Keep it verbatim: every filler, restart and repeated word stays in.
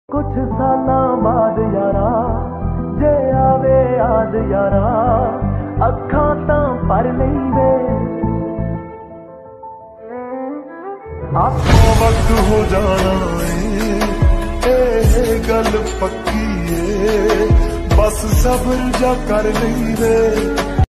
कुछ सालां बाद यारा जे आवे याद यारा अखां तां भर लैंदे आखों वक्त हो जाना ए गल पक्की है बस सब्र जा कर लैंदे।